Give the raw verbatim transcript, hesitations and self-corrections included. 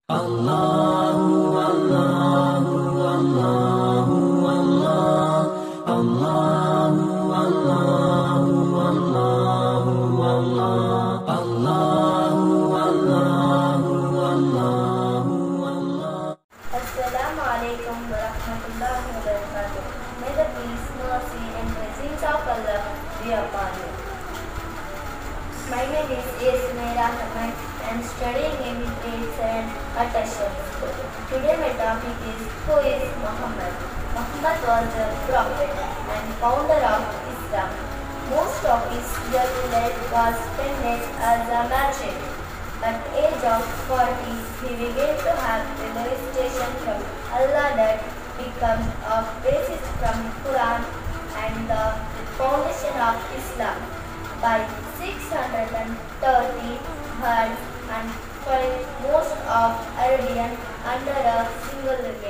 Allahu Allahu Allahu Allah Allahu Allahu Allahu Allah Allahu Allahu Allahu Allah. Assalamu alaikum wa rahmatullahi wa barakatuh. May the peace, mercy and blessings of Allah be upon you. My name is Yasmira Ahmed. I am studying in grade seven at Ashamites. Today my topic is Who is Muhammad? Muhammad was a prophet and founder of Islam. Most of his young life was spent as a merchant. At the age of forty, he began to have revelation from Allah that becomes a basis from Quran and the foundation of Islam. By six hundred thirty, had and find most of Arabian under a single religion.